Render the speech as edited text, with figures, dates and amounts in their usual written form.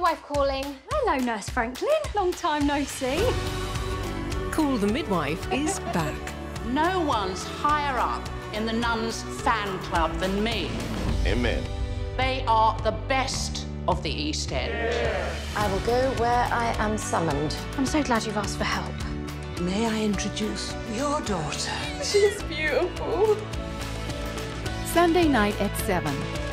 midwife calling. Hello, Nurse Franklin. Long time no see. Call the Midwife is back. No one's higher up in the nuns' fan club than me. Amen. They are the best of the East End. Yeah. I will go where I am summoned. I'm so glad you've asked for help. May I introduce your daughter? She's beautiful. Sunday night at 7.